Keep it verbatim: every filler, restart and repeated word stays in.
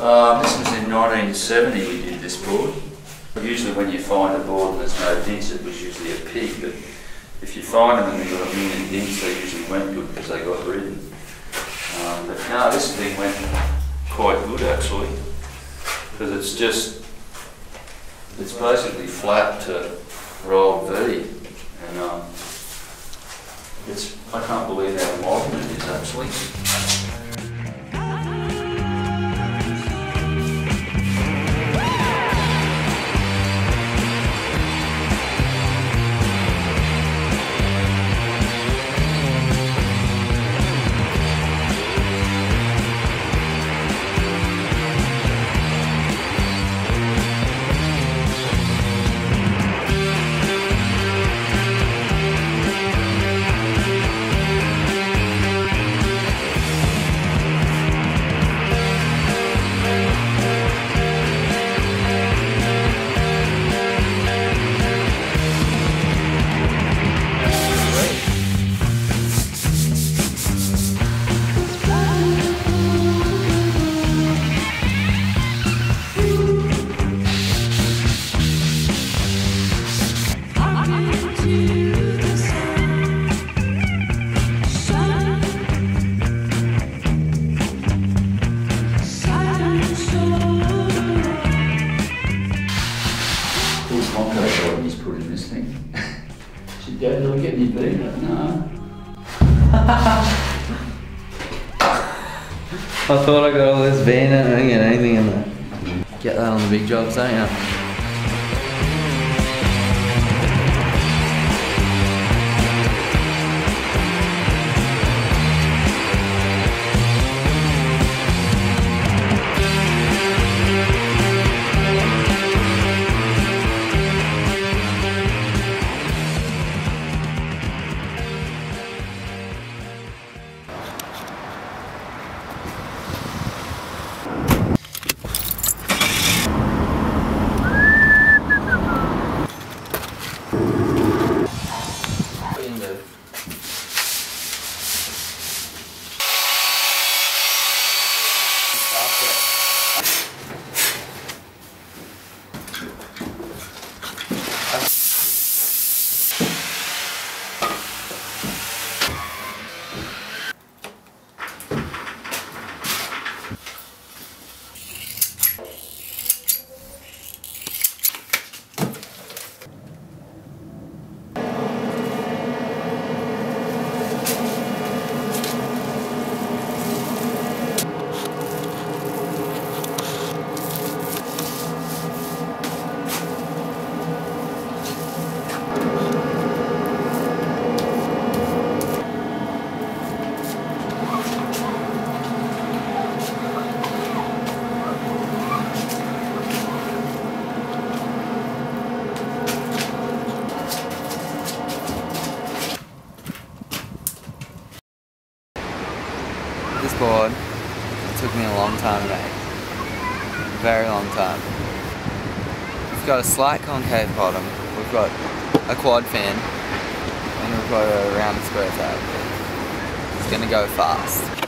Um, this was in nineteen seventy we did this board. Usually when you find a board and there's no dints, it was usually a pig, but if you find them and they've got a million dints, they usually went good because they got ridden. Um, but no, this thing went quite good actually, because it's just, it's basically flat to roll V, and um, it's, I can't believe how modern it is actually. He's put in this thing. Should Dad really get any beat? No. I thought I got all this van and I didn't get anything in there. Get that on the big jobs, don't you? This board took me a long time to make, a very long time. We've got a slight concave bottom, we've got a quad fin, and we've got a round square tab. It's going to go fast.